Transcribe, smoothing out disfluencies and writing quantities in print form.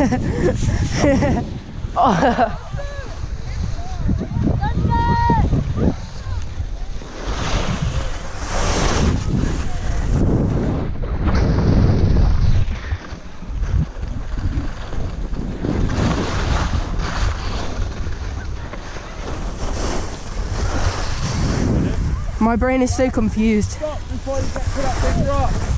Oh. My brain is so confused. Stop before you get to that big rock.